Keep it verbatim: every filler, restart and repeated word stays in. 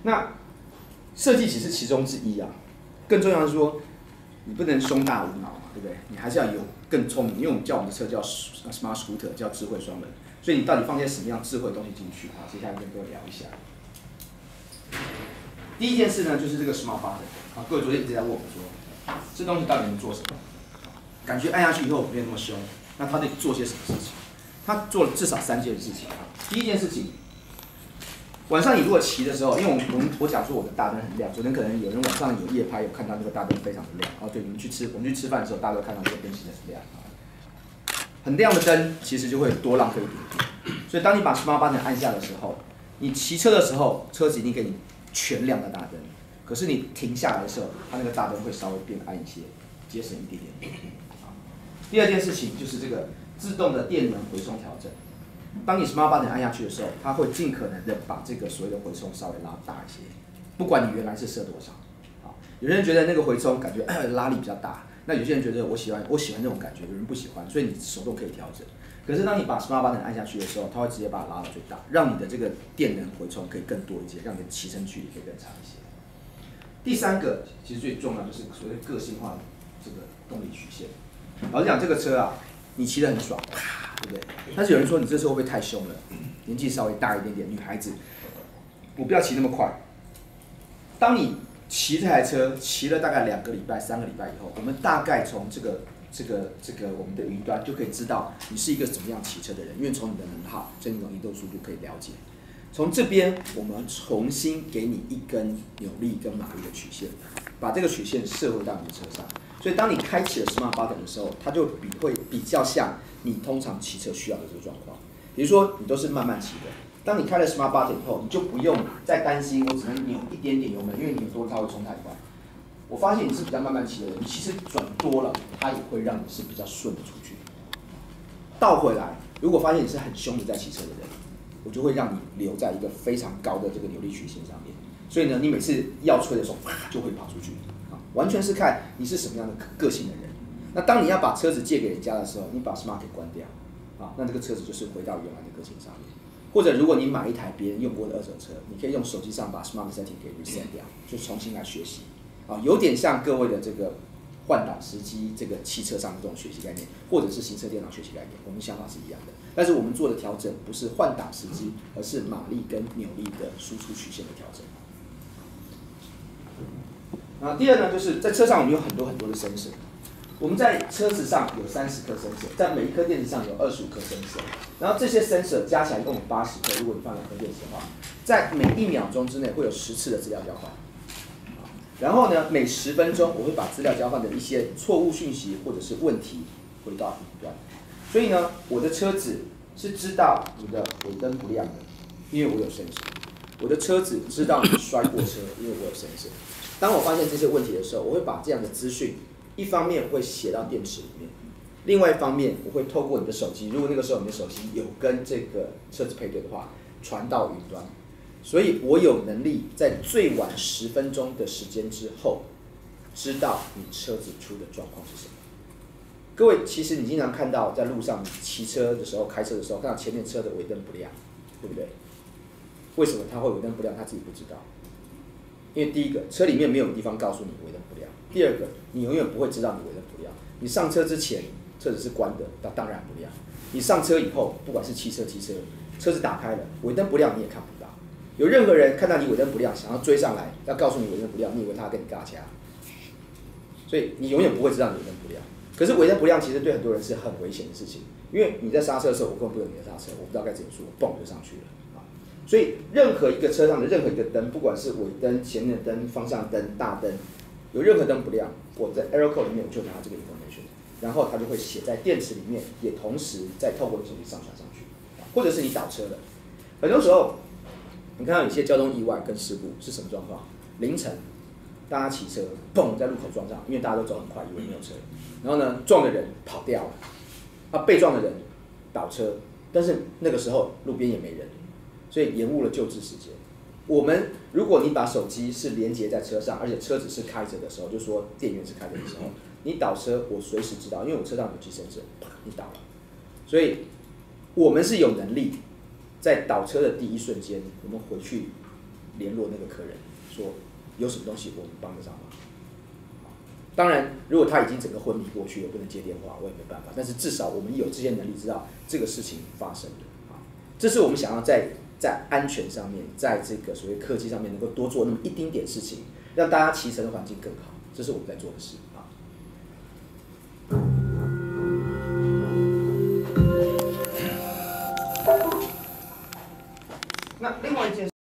那设计只是其中之一啊，更重要的是说，你不能胸大无脑嘛，对不对？你还是要有更聪明，因为我们叫我们的车叫 smart scooter， 叫智慧双门，所以你到底放些什么样智慧的东西进去啊？接下来跟各位聊一下。第一件事呢，就是这个 smart button 啊，各位昨天一直在问我说，这东西到底能做什么？感觉按下去以后没有那么凶，那它得做些什么事情？它做了至少三件事情啊。第一件事情。晚上你如果骑的时候，因为我我们我讲说我的大灯很亮，昨天可能有人晚上有夜拍，有看到那个大灯非常的亮。哦，对，你们去吃我们去吃饭的时候，大家都看到这个灯其实很亮啊。很亮的灯其实就会多浪费一点点，所以当你把 smart button 按下的时候，你骑车的时候，车子一定给你全亮的大灯，可是你停下来的时候，它那个大灯会稍微变暗一些，节省一点点。第二件事情就是这个自动的电能回充调整。当你 smart button 按下去的时候，它会尽可能的把这个所谓的回充稍微拉大一些，不管你原来是设多少。好，有些人觉得那个回充感觉拉力比较大，那有些人觉得我喜欢我喜欢这种感觉，有人不喜欢，所以你手动可以调整。可是当你把 smart button 按下去的时候，它会直接把它拉到最大，让你的这个电能回充可以更多一些，让你的骑乘距离可以更长一些。第三个其实最重要就是所谓的个性化的这个动力曲线。老实讲，这个车啊，你骑得很爽。对不对？但是有人说你这车会不会太凶了？年纪稍微大一点点，女孩子，我不要骑那么快。当你骑这台车骑了大概两个礼拜、三个礼拜以后，我们大概从这个、这个、这个我们的云端就可以知道你是一个怎么样骑车的人，因为从你的能耗、跟你的移动速度可以了解。从这边我们重新给你一根扭力跟马力的曲线，把这个曲线设回到你的车上。所以当你开启了 smart button 的时候，它就比会比较像你通常骑车需要的这个状况。比如说你都是慢慢骑的，当你开了 smart button 以后，你就不用再担心我只能扭一点点油门，因为你扭多它会冲太快。我发现你是比较慢慢骑的人，你其实转多了，它也会让你是比较顺的出去。倒回来，如果发现你是很凶的在骑车的人，我就会让你留在一个非常高的这个扭力曲线上面。所以呢，你每次要吹的时候，啪就会跑出去。完全是看你是什么样的个性的人。那当你要把车子借给人家的时候，你把 smart 给关掉，啊，那这个车子就是回到原来的个性上面。或者如果你买一台别人用过的二手车，你可以用手机上把 smart setting 给 reset 掉，就重新来学习。啊，有点像各位的这个换挡时机这个汽车上的这种学习概念，或者是行车电脑学习概念，我们想法是一样的。但是我们做的调整不是换挡时机，而是马力跟扭力的输出曲线的调整。啊，第二呢，就是在车上我们有很多很多的 sensor， 我们在车子上有三十颗 sensor， 在每一颗电池上有二十五颗 sensor， 然后这些 sensor 加起来一共有八十颗，如果你放两颗电池的话，在每一秒钟之内会有十次的资料交换。然后呢，每十分钟我会把资料交换的一些错误讯息或者是问题回到云端，所以呢，我的车子是知道你的尾灯不亮的，因为我有 sensor， 我的车子知道你摔过车，因为我有 sensor。当我发现这些问题的时候，我会把这样的资讯，一方面会写到电池里面，另外一方面我会透过你的手机，如果那个时候你的手机有跟这个车子配对的话，传到云端。所以我有能力在最晚十分钟的时间之后，知道你车子出的状况是什么。各位，其实你经常看到在路上骑车的时候、开车的时候，看到前面车的尾灯不亮，对不对？为什么他会尾灯不亮？他自己不知道。因为第一个，车里面没有地方告诉你尾灯不亮；第二个，你永远不会知道你尾灯不亮。你上车之前，车子是关的，那当然不亮。你上车以后，不管是汽车、机车，车子打开了，尾灯不亮你也看不到。有任何人看到你尾灯不亮，想要追上来，要告诉你尾灯不亮，你以为他要跟你尬掐，所以你永远不会知道你尾灯不亮。可是尾灯不亮其实对很多人是很危险的事情，因为你在刹车的时候，我根本不懂你的刹车，我不知道该怎么说，蹦就上去了。所以任何一个车上的任何一个灯，不管是尾灯、前面的灯、方向灯、大灯，有任何灯不亮，我在 error code 里面我就拿这个 information， 然后它就会写在电池里面，也同时再透过你手机上传上去，或者是你倒车了。很多时候，你看到有些交通意外跟事故是什么状况？凌晨，大家骑车，嘣在路口撞上，因为大家都走很快，以为没有车，然后呢，撞的人跑掉了，啊，被撞的人倒车，但是那个时候路边也没人。所以延误了救治时间。我们如果你把手机是连接在车上，而且车子是开着的时候，就说电源是开着的时候，你倒车，我随时知道，因为我车上有计程车，啪，你倒了。所以我们是有能力在倒车的第一瞬间，我们回去联络那个客人，说有什么东西我们帮得上忙。当然，如果他已经整个昏迷过去了，不能接电话，我也没办法。但是至少我们有这些能力，知道这个事情发生了啊。这是我们想要在在安全上面，在这个所谓科技上面能够多做那么一丁点事情，让大家骑乘的环境更好。这是我们在做的事啊。那另外一件事。